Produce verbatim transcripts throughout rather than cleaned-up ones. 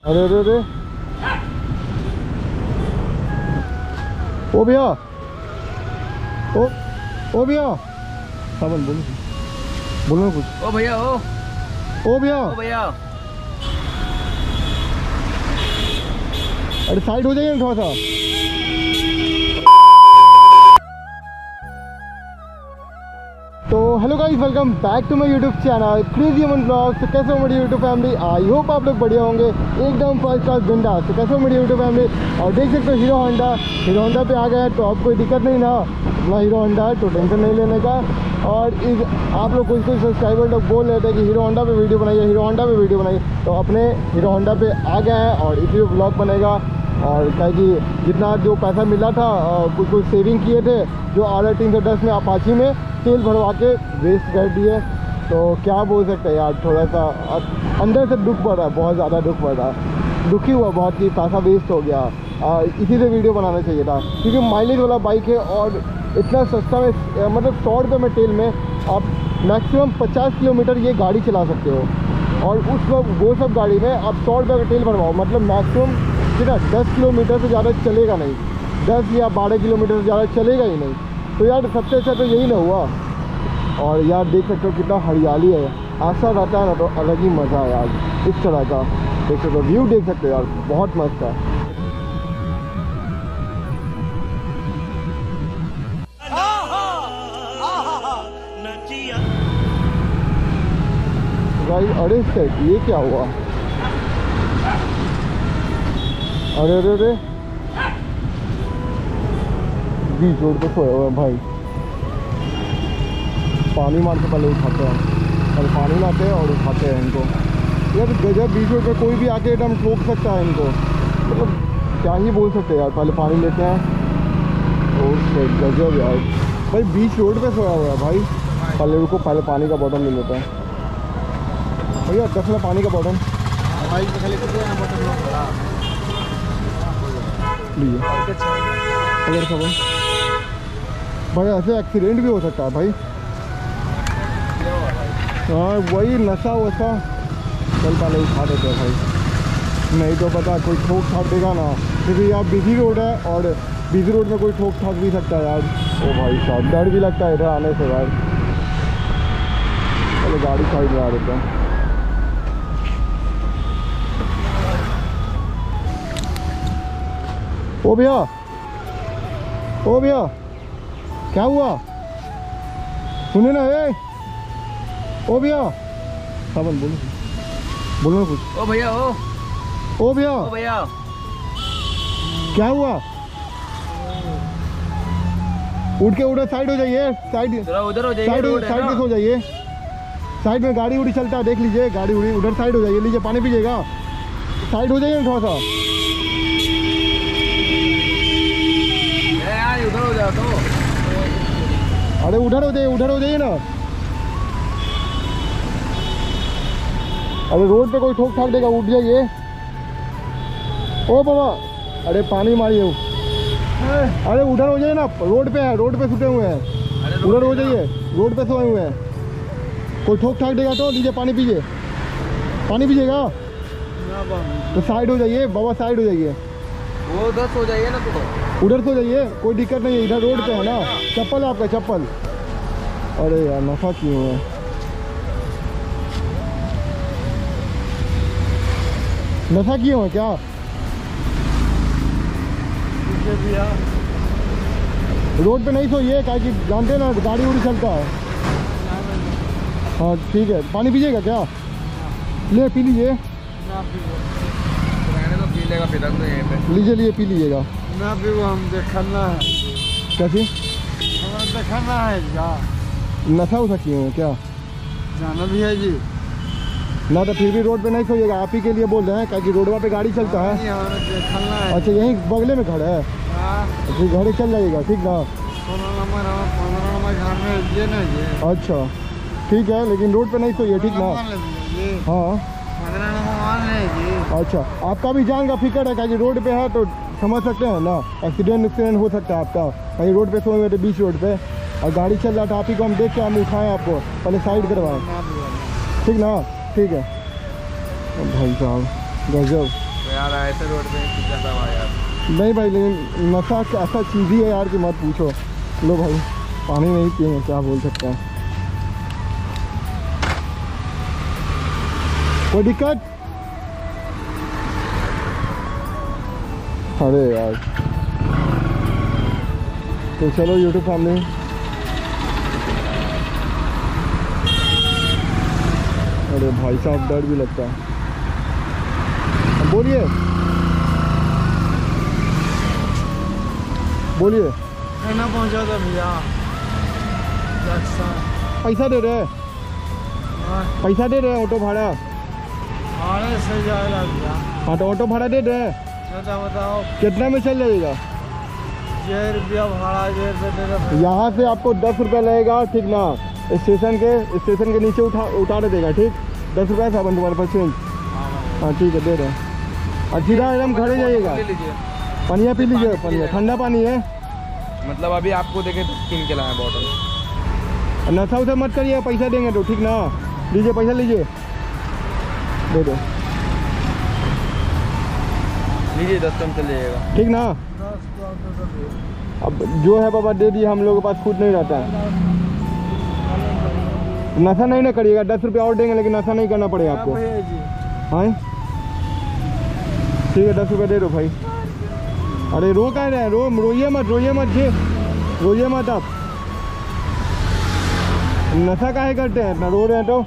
अरे अरे अरे ओ भैया, ओ ओ भैया, सावन बोलो बोलो कुछ। ओ भैया, ओ ओ भैया, ओ भैया, अरे साइड हो जाइए थोड़ा सा। तो hello guys, welcome back to my YouTube channel crazy Aman vlogs. तो कैसे हो मेरी यूट्यूब फैमिली? आई होप आप लोग बढ़िया होंगे, एकदम फर्स्ट क्लास बिंदास। तो कैसे हो मेरी यूट्यूब फैमिली? और देख सकते हो हीरो होंडा हीरो होंडा पे आ गए हैं, तो अब कोई दिक्कत नहीं ना, अपना हीरो होंडा है तो टेंशन नहीं लेने का। और इस आप लोग कुछ कुछ सब्सक्राइबर लोग बोल रहे थे कि हीरो होंडा पे वीडियो बनाइए, हीरो होंडा पे वीडियो बनाइए, तो अपने हीरो होंडा पे आ गए हैं और इसी ब्लॉग बनेगा। और क्या कि जितना जो पैसा मिला था कुछ कुछ सेविंग किए थे, जो आर आर तीन सौ दस में अपाची में तेल भरवा के वेस्ट कर दिए। तो क्या बोल सकते हैं यार, थोड़ा सा अंदर से दुख पड़ रहा है, बहुत ज़्यादा दुख पड़ रहा है, दुखी हुआ बहुत कि पैसा वेस्ट हो गया। आ, इसी से वीडियो बनाना चाहिए था, क्योंकि माइलेज वाला बाइक है और इतना सस्ता में, मतलब सौ रुपये में तेल में आप मैक्सिमम पचास किलोमीटर ये गाड़ी चला सकते हो। और उस वक्त वो सब गाड़ी में आप सौ रुपये का तेल भरवाओ, मतलब मैक्सिमम कितना दस किलोमीटर से ज़्यादा चलेगा नहीं, दस या बारह किलोमीटर से ज़्यादा चलेगा ही नहीं। तो यार सबसे अच्छा तो यही ना हुआ। और यार देख सकते हो कितना हरियाली है, ऐसा रहता है ना तो अलग ही मज़ा है यार। इस तरह का देख सकते हो, व्यू देख सकते हो यार, बहुत मस्त है। गाइस अरे सेट ये क्या हुआ? अरे अरे अरे बीच रोड पे सोया हुआ है भाई। पानी मार के पहले उठाते हैं, पहले पानी लाते हैं और उठाते हैं इनको। यार गजब, बीच रोड पे कोई भी आके एकदम ठोक सकता है इनको, मतलब क्या ही बोल सकते हैं यार। पहले पानी लेते हैं, ओके गजब यार भाई, बीच रोड पे सोया हुआ है भाई। पहले रुको, पहले पानी का बॉटल ले लेते हैं भैया, दस में पानी का बॉटल लीजिए। अगर सब भाई ऐसे एक्सीडेंट भी हो सकता है भाई। हाँ वही नशा वशा, चल पहले उठा देते हैं भाई, नहीं तो पता कोई ठोक ठाक देगा ना, क्योंकि यहाँ बिजी रोड है और बिजी रोड में कोई ठोक ठाक भी सकता है यार। ओ भाई साहब डर भी लगता है इधर आने से यार। चलो गाड़ी साइड में आ देते हैं। ओ भैया, ओ भैया क्या हुआ? सुने ना, ए ओ भैया, सावन बोलो बोलो कुछ। ओ भैया, ओ ओ भैया, ओ भैया, क्या हुआ? उठ के उधर साइड हो जाइए, साइड उधर हो जाइए, साइड साइड में हो जाइए, साइड में गाड़ी उड़ी चलता है, देख लीजिए गाड़ी उड़ी, उधर साइड हो जाइए। लीजिए पानी पीजिएगा, साइड हो जाइए थोड़ा सा। उधर हो जाओ तो। अरे उधर हो जाइए, उधर हो जाइए ना। अरे रोड पे कोई ठोक ठाक देगा, उठ जाइए। ओ बाबा, अरे पानी मारिए। अरे उधर हो जाइए ना, रोड पे है, रोड पे छुटे हुए हैं, उधर हो जाइए, रोड पे सोए हुए हैं। कोई ठोक ठाक देगा तो लीजिए पानी पीजिए, पानी पीजिएगा तो साइड हो जाइए बाबा, साइड हो जाइए। वो उधर सो जाइए ना, तो उधर सो जाइए, कोई दिक्कत नहीं है, इधर रोड पे है ना। चप्पल है आपका, चप्पल? अरे यार नशा क्यों है? नशा क्यों है क्या? रोड पे नहीं सोइए, क्या कि जानते हैं ना गाड़ी उड़ी चलता है। हाँ ठीक है, पानी पीजिएगा क्या? ले पी लीजिए, लीजिए लीजिए पी लीजिएगा ना। भी वो हम देखना है, कैसी हमें देखना है क्या? नशा उशा क्यों है क्या? जाना भी है जी ना, तो फिर भी रोड पे नहीं सोइएगा, आप ही के लिए बोल रहे हैं, क्या कि रोडवा पे गाड़ी चलता है। देखना है। अच्छा यहीं बगले में घर है, फिर घर चल जाइएगा, ठीक ना? पंद्रह नंबर पंद्रह नंबर घर में ये ना ये। अच्छा ठीक है, लेकिन रोड पे नहीं सोइए, ठीक ना? हाँ पंद्रह नंबर मान लीजिए। अच्छा आपका भी जान का फिक्र है, क्या कि रोड पे है तो समझ सकते हैं ना, एक्सीडेंट एक्सीडेंट हो सकता है आपका। कहीं रोड पे सोए हुए थे बीच रोड पे और गाड़ी चल रहा था, आप ही को हम देख के हम उठाएं, आपको पहले साइड करवाएं, ठीक ना? ठीक है भाई साहब गजब। यार ऐसे रोड पे कुछ ज्यादा हुआ यार। नहीं भाई, लेकिन नशा ऐसा चीज़ ही है यार कि मत पूछो। लो भाई, पानी नहीं पिएंगे, क्या बोल सकते हैं। कोई दिक्कत? अरे यार, तो चलो यूट्यूब फैमिली, अरे भाई साहब डर भी लगता है। अब बोलिए बोलिए। कहना पहुंचा था भैया। पैसा दे रहे हैं, पैसा दे रहे हैं ऑटो भाड़ा। भाड़े से जाएगा भैया। हाँ तो ऑटो भाड़ा दे रहे हैं, बता बताओ कितना में चल जाएगा? छः रुपया भाड़ा, छः रुपये दे दो। यहाँ से आपको दस रुपया लगेगा, ठीक ना? स्टेशन के स्टेशन के नीचे उठा उतार देगा, ठीक? दस रुपया साबन तुम्हारे पास चेंज? हाँ ठीक है, दे रहे हैं। और सीधा एकदम घरे जाइएगा। ले लीजिए, पानिया पी लीजिए, पानिया ठंडा पानी है। मतलब अभी आपको देखे तो किन के लाए बॉटल। नशा उसा मत करिए, पैसा देंगे तो, ठीक ना? लीजिए पैसा, लीजिए, दे दो, लीजिए, दस कम चल जाएगा, ठीक ना? दस को दे दो भैया। अब जो है बाबा दे दिए, हम लोगों के पास खुद नहीं रहता है। नशा नहीं ना करिएगा, दस रुपया और देंगे, लेकिन नशा नहीं करना पड़ेगा आपको। भैया जी हाँ ठीक है, दस रुपया दे दो भाई। अरे रो कह रहे हैं, रो रोइए मत, रोइए मत जी, रोइए मत आप। नशा काहे करते हैं, इतना रो रहे हैं तो?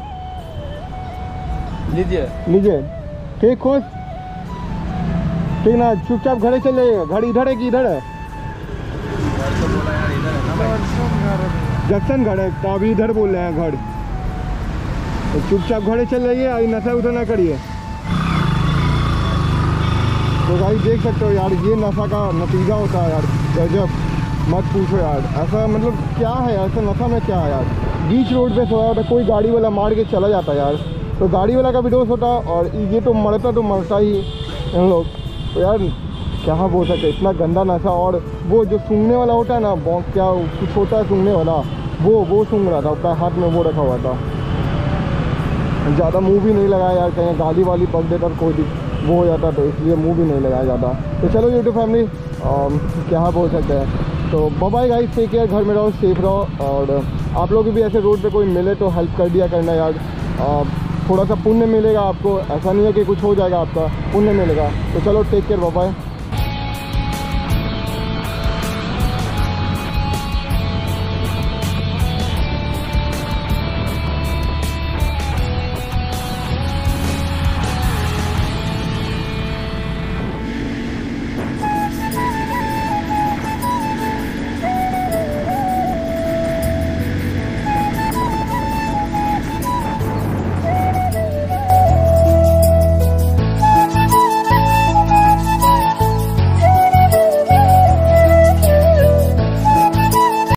लीजिए। लीजिए, ठीक, खुश, ठीक ना? चुपचाप घरे चल जाइएगा। घर इधर है कि इधर है? घर तो बोला यार इधर है ना भाई। जंक्शन घर है, तो अभी इधर बोल रहे हैं घर। तो चुपचाप घरे चल जाइए, अभी नशा उधर ना करिए। तो भाई देख सकते हो यार, ये नशा का नतीजा होता है यार, गजब, मत पूछो यार। ऐसा मतलब क्या है, ऐसा नशा में क्या है यार? बीच रोड पे सोया होता, कोई गाड़ी वाला मार के चला जाता यार, तो गाड़ी वाला का भी दोष होता, और ये तो मरता तो मरता ही इन लोग। तो यार क्या बोल सकते, इतना गंदा नशा। और वो जो सूंघने वाला होता है ना, क्या कुछ होता है सूंघने वाला, वो वो सूंघ रहा था, उसका हाथ में वो रखा हुआ था। ज़्यादा मुंह भी नहीं लगाया यार, कहीं गाली वाली पक देता तो कोई वो हो जाता, तो इसलिए मुंह भी नहीं लगाया ज़्यादा। तो चलो यूट्यूब फैमिली, क्या बोल सकते हैं। तो bye bye guys, take care, घर में रहो, सेफ रहो। और आप लोग भी ऐसे रोड पे कोई मिले तो हेल्प कर दिया करना यार, आ, थोड़ा सा पुण्य मिलेगा आपको। ऐसा नहीं है कि कुछ हो जाएगा, आपका पुण्य मिलेगा। तो चलो टेक केयर, बाय बाय।